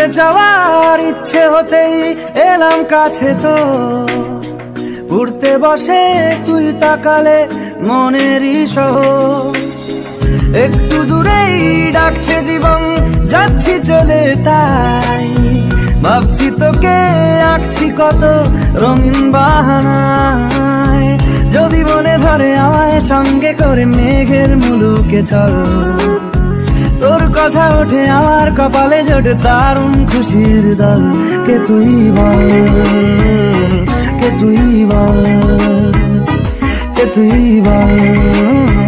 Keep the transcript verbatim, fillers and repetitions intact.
যেতে চাওয়ার ইচ্ছে হতেই এলাম কাছে তো, উড়তে বসে তুই তাকালে মনেরই শহর। একটু দূরেই ডাকছে জীবন, যাচ্ছি চলে তাই ভাবছি তোকে আঁকছি কত রঙিন বাহানায়। যদি মনে ধরে আমায় সঙ্গে করে মেঘের মুলুকে চল, তোর কথা ওঠে আমার কপালে জোটে দারুণ খুশির দল। কে তুই বল, কে তুই বল, কে তুই বল।